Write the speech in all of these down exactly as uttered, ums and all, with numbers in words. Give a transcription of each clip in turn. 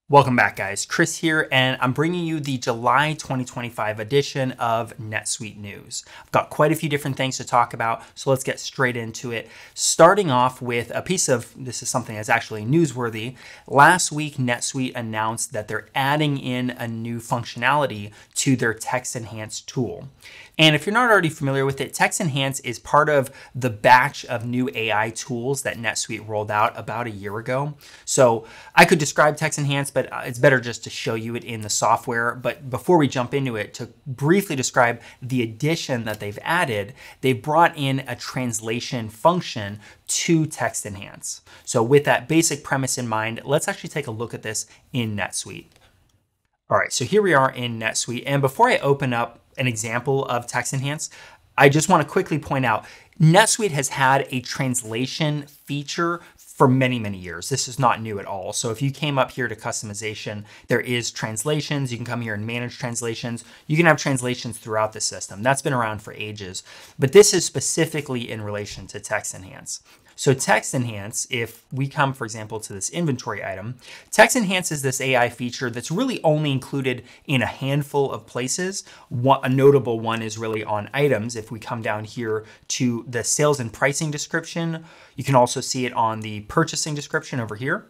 Welcome back, guys. Chris here, and I'm bringing you the July twenty twenty-five edition of NetSuite News. I've got quite a few different things to talk about, so let's get straight into it. Starting off with a piece of, this is something that's actually newsworthy. Last week, NetSuite announced that they're adding in a new functionality to their Text Enhance tool. And if you're not already familiar with it, Text Enhance is part of the batch of new A I tools that NetSuite rolled out about a year ago. So I could describe Text Enhance, but it's better just to show you it in the software. But before we jump into it, to briefly describe the addition that they've added, they've brought in a translation function to Text Enhance. So with that basic premise in mind, let's actually take a look at this in NetSuite. All right, so here we are in NetSuite. And before I open up an example of Text Enhance, I just want to quickly point out, NetSuite has had a translation feature for many, many years. This is not new at all. So if you came up here to customization, there is translations. You can come here and manage translations. You can have translations throughout the system. That's been around for ages, but this is specifically in relation to Text Enhance. So Text Enhance, if we come, for example, to this inventory item, Text Enhance is this A I feature that's really only included in a handful of places. One, a notable one is really on items. If we come down here to the sales and pricing description, you can also see it on the purchasing description over here.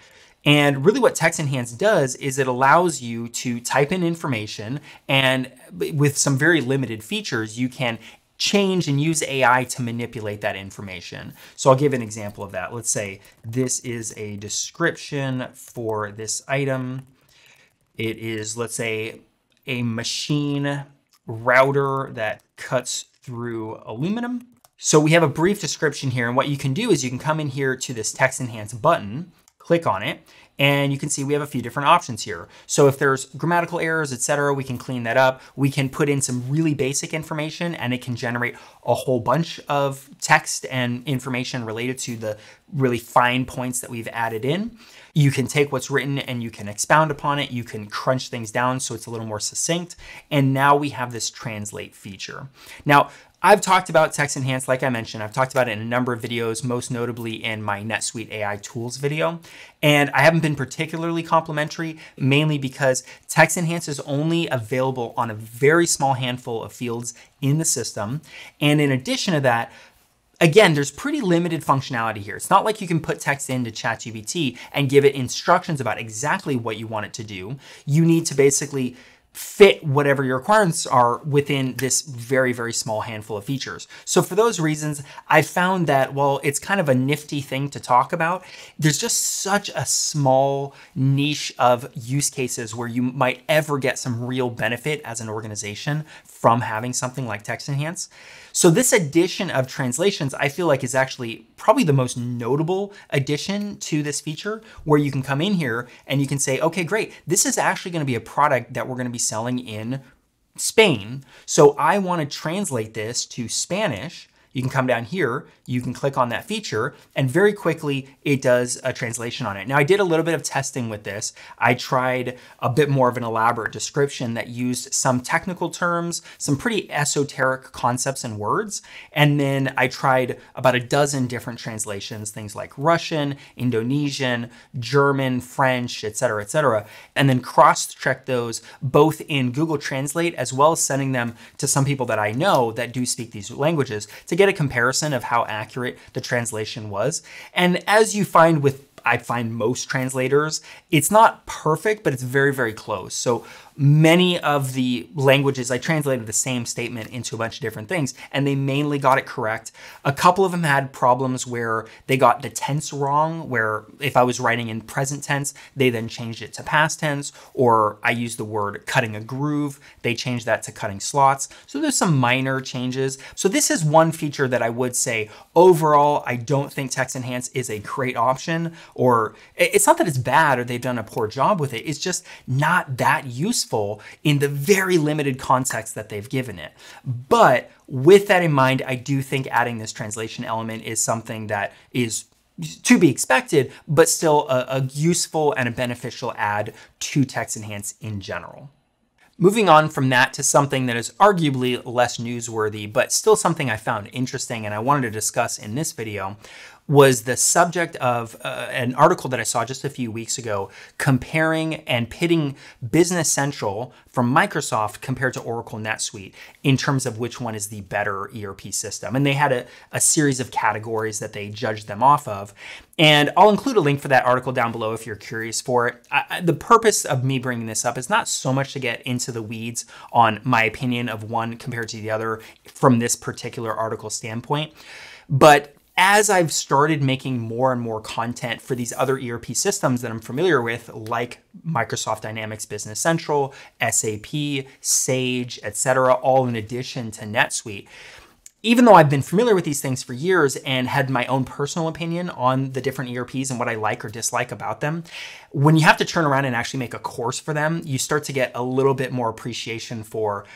And really what Text Enhance does is it allows you to type in information, and with some very limited features, you can change and use A I to manipulate that information. So I'll give an example of that. Let's say this is a description for this item. It is, let's say, a machine router that cuts through aluminum. So we have a brief description here, and what you can do is you can come in here to this Text Enhance button, click on it, and you can see we have a few different options here. So if there's grammatical errors, et cetera, we can clean that up. We can put in some really basic information and it can generate a whole bunch of text and information related to the really fine points that we've added in. You can take what's written and you can expound upon it. You can crunch things down so it's a little more succinct. And now we have this translate feature. Now, I've talked about Text Enhance, like I mentioned. I've talked about it in a number of videos, most notably in my NetSuite A I Tools video. And I haven't been particularly complimentary, mainly because Text Enhance is only available on a very small handful of fields in the system. And in addition to that, again, there's pretty limited functionality here. It's not like you can put text into ChatGPT and give it instructions about exactly what you want it to do. You need to basically fit whatever your requirements are within this very, very small handful of features. So for those reasons, I found that while it's kind of a nifty thing to talk about, there's just such a small niche of use cases where you might ever get some real benefit as an organization from having something like Text Enhance. So this addition of translations, I feel like, is actually probably the most notable addition to this feature, where you can come in here and you can say, okay, great, this is actually going to be a product that we're going to be selling in Spain. So I want to translate this to Spanish. You can come down here, you can click on that feature, and very quickly it does a translation on it. Now, I did a little bit of testing with this. I tried a bit more of an elaborate description that used some technical terms, some pretty esoteric concepts and words. And then I tried about a dozen different translations, things like Russian, Indonesian, German, French, et cetera, et cetera, and then cross-check those both in Google Translate as well as sending them to some people that I know that do speak these languages to get a comparison of how accurate the translation was. And as you find with, I find most translators, it's not perfect, but it's very, very close. So many of the languages, I translated the same statement into a bunch of different things, and they mainly got it correct. A couple of them had problems where they got the tense wrong, where if I was writing in present tense, they then changed it to past tense, or I used the word cutting a groove, they changed that to cutting slots. So there's some minor changes. So this is one feature that I would say, overall, I don't think Text Enhance is a great option, or it's not that it's bad or they've done a poor job with it, it's just not that useful in the very limited context that they've given it. But with that in mind, I do think adding this translation element is something that is to be expected, but still a, a useful and a beneficial add to Text Enhance in general. Moving on from that to something that is arguably less newsworthy, but still something I found interesting and I wanted to discuss in this video. was the subject of uh, an article that I saw just a few weeks ago comparing and pitting Business Central from Microsoft compared to Oracle NetSuite in terms of which one is the better E R P system. And they had a, a series of categories that they judged them off of. And I'll include a link for that article down below if you're curious for it. I, the purpose of me bringing this up is not so much to get into the weeds on my opinion of one compared to the other from this particular article standpoint, but as I've started making more and more content for these other E R P systems that I'm familiar with, like Microsoft Dynamics Business Central, S A P, Sage, et cetera, all in addition to NetSuite, even though I've been familiar with these things for years and had my own personal opinion on the different E R Ps and what I like or dislike about them, when you have to turn around and actually make a course for them, you start to get a little bit more appreciation for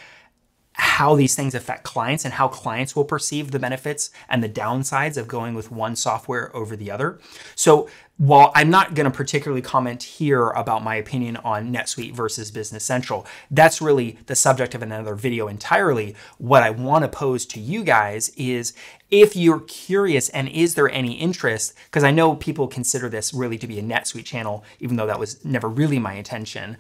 how these things affect clients and how clients will perceive the benefits and the downsides of going with one software over the other. So while I'm not going to particularly comment here about my opinion on NetSuite versus Business Central, that's really the subject of another video entirely. What I want to pose to you guys is, if you're curious and is there any interest, because I know people consider this really to be a NetSuite channel, even though that was never really my intention.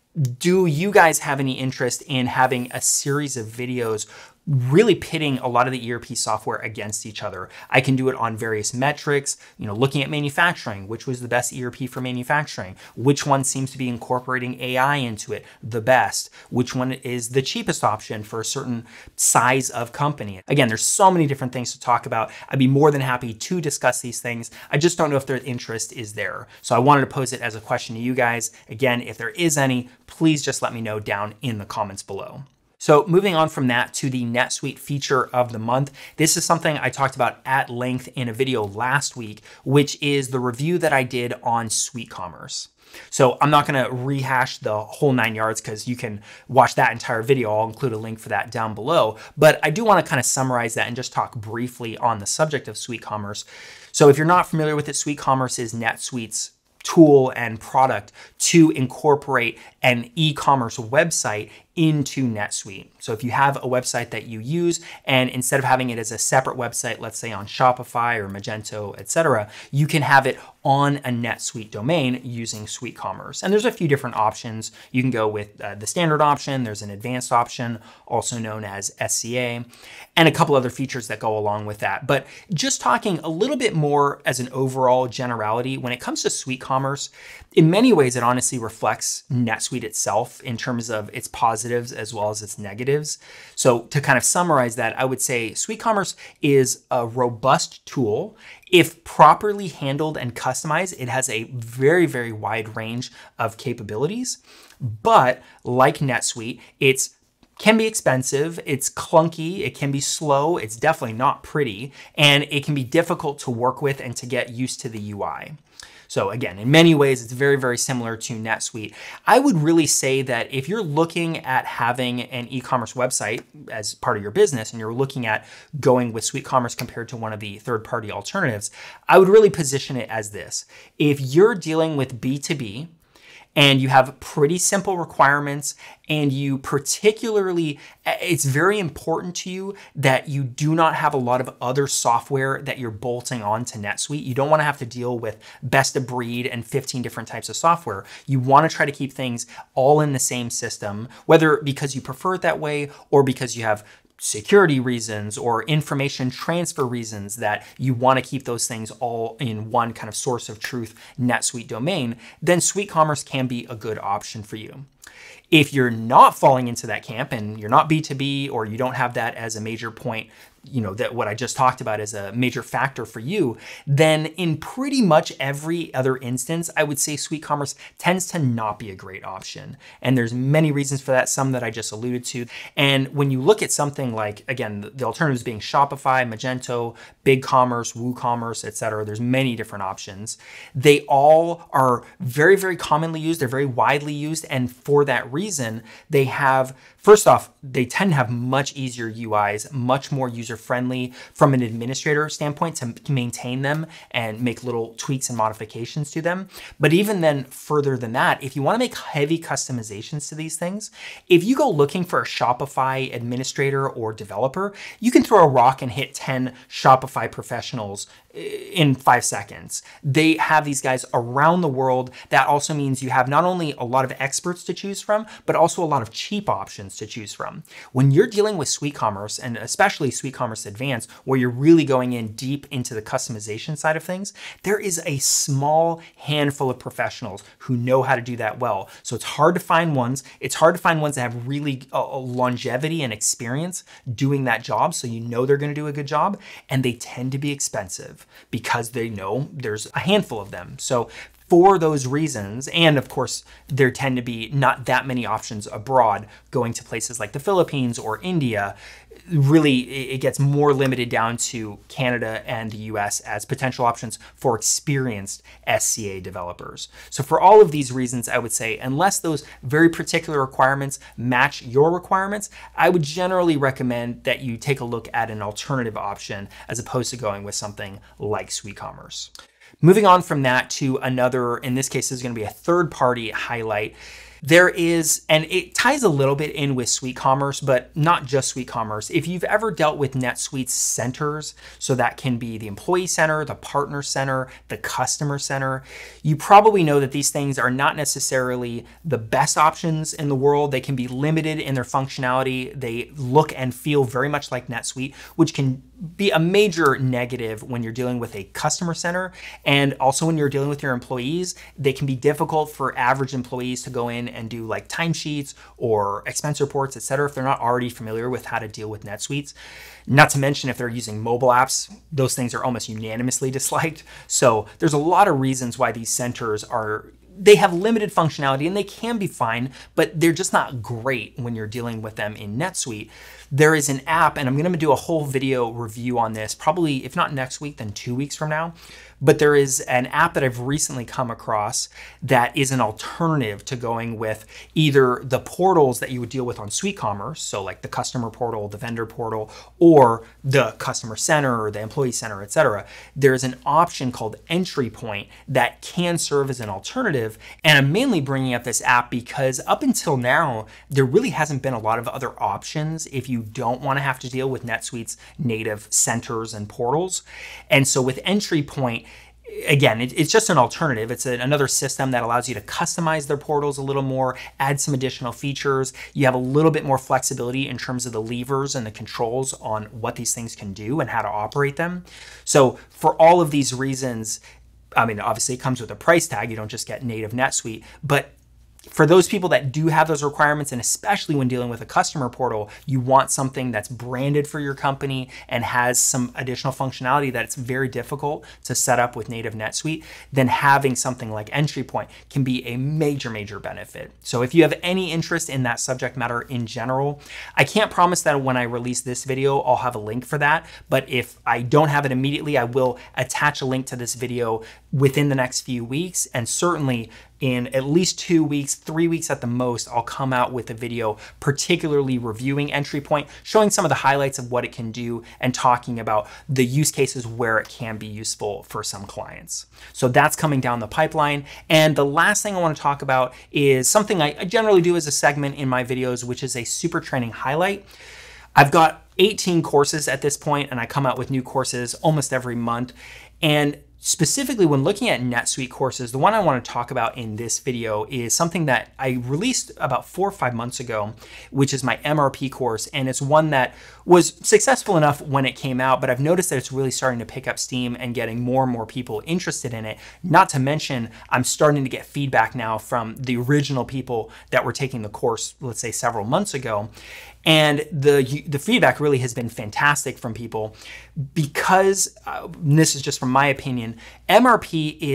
Do you guys have any interest in having a series of videos really pitting a lot of the E R P software against each other? I can do it on various metrics, you know, looking at manufacturing, which was the best E R P for manufacturing, which one seems to be incorporating A I into it the best, which one is the cheapest option for a certain size of company. Again, there's so many different things to talk about. I'd be more than happy to discuss these things. I just don't know if their interest is there. So I wanted to pose it as a question to you guys. Again, if there is any, please just let me know down in the comments below. So moving on from that to the NetSuite feature of the month, this is something I talked about at length in a video last week, which is the review that I did on SuiteCommerce. So I'm not going to rehash the whole nine yards because you can watch that entire video. I'll include a link for that down below. But I do want to kind of summarize that and just talk briefly on the subject of SuiteCommerce. So if you're not familiar with it, SuiteCommerce is NetSuite's tool and product to incorporate an e-commerce website into NetSuite. So if you have a website that you use, and instead of having it as a separate website, let's say on Shopify or Magento, et cetera, you can have it on a NetSuite domain using SuiteCommerce. And there's a few different options. You can go with uh, the standard option. There's an advanced option, also known as S C A, and a couple other features that go along with that. But just talking a little bit more as an overall generality, when it comes to SuiteCommerce, in many ways, it honestly reflects NetSuite itself in terms of its positives as well as its negatives. So to kind of summarize that, I would say SuiteCommerce is a robust tool. If properly handled and customized, it has a very, very wide range of capabilities. But like NetSuite, it's can be expensive, it's clunky, it can be slow, it's definitely not pretty, and it can be difficult to work with and to get used to the U I. So again, in many ways, it's very, very similar to NetSuite. I would really say that if you're looking at having an e-commerce website as part of your business and you're looking at going with SuiteCommerce compared to one of the third-party alternatives, I would really position it as this. If you're dealing with B two B, and you have pretty simple requirements, and you particularly, it's very important to you that you do not have a lot of other software that you're bolting on to NetSuite. You don't want to have to deal with best of breed and fifteen different types of software. You want to try to keep things all in the same system, whether because you prefer it that way or because you have security reasons or information transfer reasons that you want to keep those things all in one kind of source of truth NetSuite domain, then SuiteCommerce can be a good option for you. If you're not falling into that camp and you're not B two B or you don't have that as a major point, you know, that what I just talked about is a major factor for you, then in pretty much every other instance, I would say SuiteCommerce tends to not be a great option. And there's many reasons for that, some that I just alluded to. And when you look at something like, again, the alternatives being Shopify, Magento, BigCommerce, WooCommerce, et cetera, there's many different options. They all are very, very commonly used. They're very widely used. And for that reason, they have, first off, they tend to have much easier U Is, much more user user-friendly from an administrator standpoint to maintain them and make little tweaks and modifications to them. But even then, further than that, if you want to make heavy customizations to these things, if you go looking for a Shopify administrator or developer, you can throw a rock and hit ten Shopify professionals in five seconds. They have these guys around the world. That also means you have not only a lot of experts to choose from, but also a lot of cheap options to choose from. When you're dealing with SweetCommerce, and especially SweetCommerce Advanced, where you're really going in deep into the customization side of things, there is a small handful of professionals who know how to do that well. So it's hard to find ones. It's hard to find ones that have really uh, longevity and experience doing that job, so you know they're going to do a good job, and they tend to be expensive because they know there's a handful of them. So for those reasons, and of course, there tend to be not that many options abroad going to places like the Philippines or India, really it gets more limited down to Canada and the U S as potential options for experienced S C A developers. So for all of these reasons, I would say, unless those very particular requirements match your requirements, I would generally recommend that you take a look at an alternative option as opposed to going with something like SweetCommerce. Moving on from that to another, in this case, is going to be a third-party highlight. There is, and it ties a little bit in with SweetCommerce, but not just SweetCommerce. If you've ever dealt with NetSuite's centers, so that can be the Employee Center, the Partner Center, the Customer Center, you probably know that these things are not necessarily the best options in the world. They can be limited in their functionality. They look and feel very much like NetSuite, which can be a major negative when you're dealing with a customer center. And also when you're dealing with your employees, they can be difficult for average employees to go in and do like timesheets or expense reports, et cetera, if they're not already familiar with how to deal with NetSuites. Not to mention if they're using mobile apps, those things are almost unanimously disliked. So there's a lot of reasons why these centers are, they have limited functionality and they can be fine, but they're just not great when you're dealing with them in NetSuite. There is an app, and I'm going to do a whole video review on this, probably if not next week, then two weeks from now. But there is an app that I've recently come across that is an alternative to going with either the portals that you would deal with on SweetCommerce, so like the customer portal, the vendor portal, or the customer center or the employee center, et cetera. There's an option called Entry Point that can serve as an alternative. And I'm mainly bringing up this app because up until now, there really hasn't been a lot of other options if you don't want to have to deal with NetSuite's native centers and portals. And so with Entry Point, again, it, it's just an alternative. It's a, another system that allows you to customize their portals a little more, add some additional features. You have a little bit more flexibility in terms of the levers and the controls on what these things can do and how to operate them. So for all of these reasons, I mean, obviously it comes with a price tag. You don't just get native NetSuite, but for those people that do have those requirements, and especially when dealing with a customer portal, you want something that's branded for your company and has some additional functionality that it's very difficult to set up with native NetSuite, then having something like Entry Point can be a major, major benefit. So if you have any interest in that subject matter in general, I can't promise that when I release this video, I'll have a link for that. But if I don't have it immediately, I will attach a link to this video within the next few weeks, and certainly in at least two weeks, three weeks at the most, I'll come out with a video particularly reviewing Entry Point, showing some of the highlights of what it can do and talking about the use cases where it can be useful for some clients. So that's coming down the pipeline. And the last thing I want to talk about is something I generally do as a segment in my videos, which is a super training highlight. I've got eighteen courses at this point, and I come out with new courses almost every month. And specifically, when looking at NetSuite courses, the one I want to talk about in this video is something that I released about four or five months ago, which is my M R P course. And it's one that was successful enough when it came out, but I've noticed that it's really starting to pick up steam and getting more and more people interested in it. Not to mention, I'm starting to get feedback now from the original people that were taking the course, let's say several months ago. And the, the feedback really has been fantastic from people because, uh, and this is just from my opinion, M R P is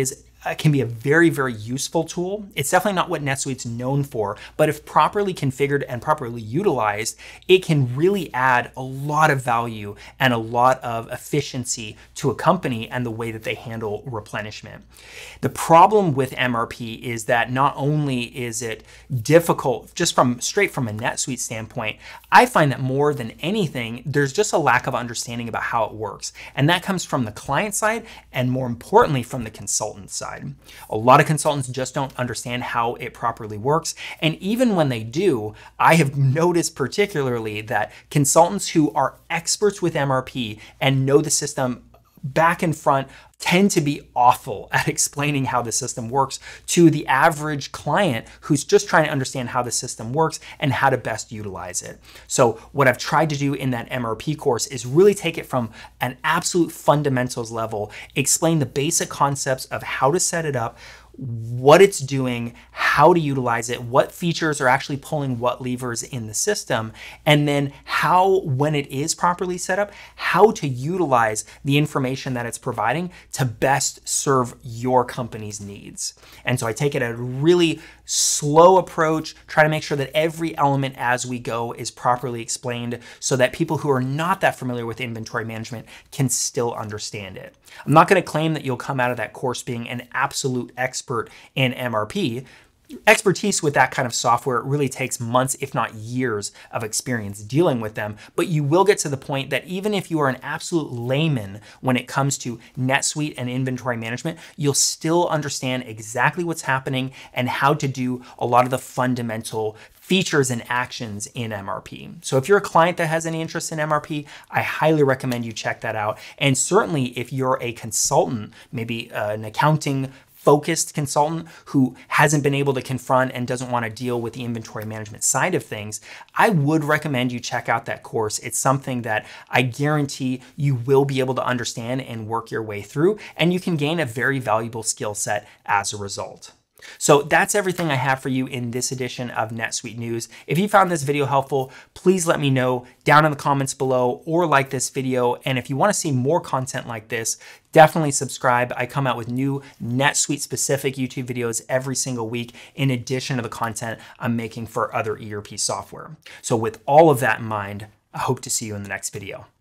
uh, can be a very, very useful tool. It's definitely not what NetSuite's known for, but if properly configured and properly utilized, it can really add a lot of value and a lot of efficiency to a company and the way that they handle replenishment. The problem with M R P is that not only is it difficult just from straight from a NetSuite standpoint, I find that more than anything, there's just a lack of understanding about how it works. And that comes from the client side and more importantly from the consultant side. A lot of consultants just don't understand how it properly works. And even when they do, I have noticed particularly that consultants who are experts with M R P and know the system back and front tend to be awful at explaining how the system works to the average client who's just trying to understand how the system works and how to best utilize it. So what I've tried to do in that M R P course is really take it from an absolute fundamentals level, explain the basic concepts of how to set it up, what it's doing, how to utilize it, what features are actually pulling what levers in the system, and then how, when it is properly set up, how to utilize the information that it's providing to best serve your company's needs. And so I take it at a really slow approach, try to make sure that every element as we go is properly explained so that people who are not that familiar with inventory management can still understand it. I'm not going to claim that you'll come out of that course being an absolute expert in M R P. Expertise with that kind of software really takes months, if not years, of experience dealing with them, but you will get to the point that even if you are an absolute layman when it comes to NetSuite and inventory management, you'll still understand exactly what's happening and how to do a lot of the fundamental features and actions in M R P. So if you're a client that has any interest in M R P, I highly recommend you check that out. And certainly if you're a consultant, maybe uh, an accounting focused consultant who hasn't been able to confront and doesn't want to deal with the inventory management side of things, I would recommend you check out that course. It's something that I guarantee you will be able to understand and work your way through, and you can gain a very valuable skill set as a result. So that's everything I have for you in this edition of NetSuite News. If you found this video helpful, please let me know down in the comments below or like this video. And if you want to see more content like this, definitely subscribe. I come out with new NetSuite specific YouTube videos every single week in addition to the content I'm making for other E R P software. So with all of that in mind, I hope to see you in the next video.